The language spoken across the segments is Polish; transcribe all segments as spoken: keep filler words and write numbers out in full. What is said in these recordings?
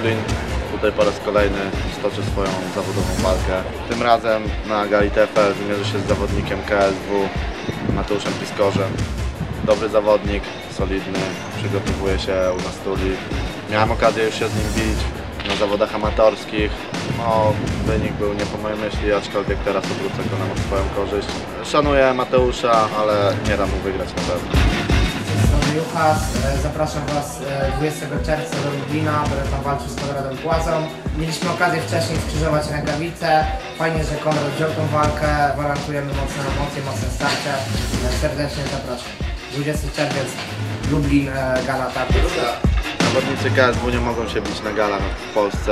Lublin. Tutaj po raz kolejny stoczy swoją zawodową walkę. Tym razem na gali T F L zmierzy się z zawodnikiem K S W Mateuszem Piskorzem. Dobry zawodnik, solidny, przygotowuje się u nas Tuli. Miałem okazję już się z nim bić na zawodach amatorskich. No, wynik był nie po mojej myśli, aczkolwiek teraz obrócę go na swoją korzyść. Szanuję Mateusza, ale nie dam mu wygrać na pewno. Juchas, zapraszam Was dwudziestego czerwca do Lublina, będę tam walczył z Konradem Płazą. Mieliśmy okazję wcześniej skrzyżować rękawice. Fajnie, że Konrad wziął tą walkę, gwarantujemy mocne emocje, mocne starcie. Serdecznie zapraszam. dwudziesty czerwiec, Lublin, gala Tartus. Zawodnicy K S W nie mogą się bić na galach w Polsce.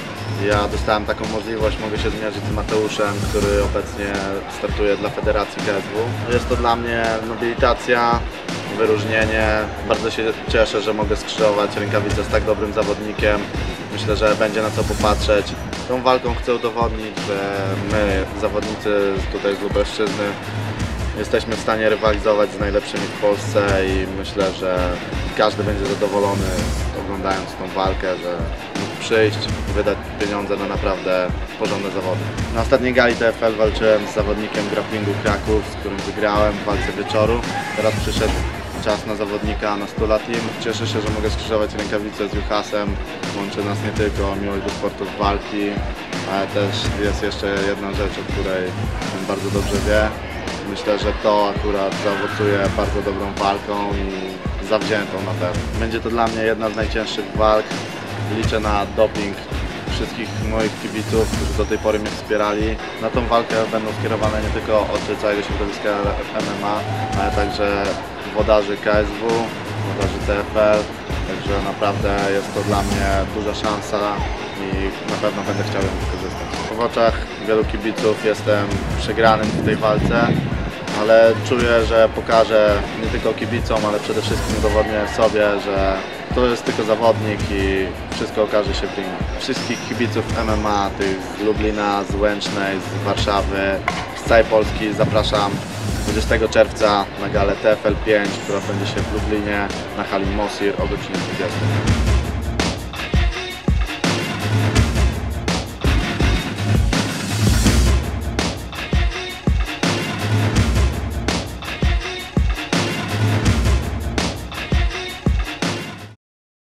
Ja dostałem taką możliwość, mogę się zmierzyć z Mateuszem, który obecnie startuje dla Federacji K S W. Jest to dla mnie nobilitacja, wyróżnienie. Bardzo się cieszę, że mogę skrzyżować rękawice z tak dobrym zawodnikiem. Myślę, że będzie na co popatrzeć. Tą walką chcę udowodnić, że my, zawodnicy tutaj z Lubelszczyzny, jesteśmy w stanie rywalizować z najlepszymi w Polsce i myślę, że każdy będzie zadowolony oglądając tą walkę, że mógł przyjść, wydać pieniądze na naprawdę porządne zawody. Na ostatniej gali T F L walczyłem z zawodnikiem grapplingu Kraków, z którym wygrałem w walce wieczoru. Teraz przyszedł czas na zawodnika na stu lat team. Cieszę się, że mogę skrzyżować rękawice z Juchasem. Łączy nas nie tylko miłość do sportów walki, ale też jest jeszcze jedna rzecz, o której on bardzo dobrze wie. Myślę, że to akurat zaowocuje bardzo dobrą walką i zawziętą na pewno. Będzie to dla mnie jedna z najcięższych walk. Liczę na doping wszystkich moich kibiców, którzy do tej pory mnie wspierali. Na tą walkę będą skierowane nie tylko oczy całego środowiska M M A, ale także włodarzy K S W, włodarzy T F L. Także naprawdę jest to dla mnie duża szansa i na pewno będę chciał ją wykorzystać. W oczach wielu kibiców jestem przegranym w tej walce, ale czuję, że pokażę nie tylko kibicom, ale przede wszystkim udowodnię sobie, że to jest tylko zawodnik i wszystko okaże się w ringu. Wszystkich kibiców M M A, tych z Lublina, z Łęcznej, z Warszawy, z całej Polski zapraszam dwudziestego czerwca na galę T F L pięć, która odbędzie się w Lublinie na hali Mosir o godzinie dwudziestej.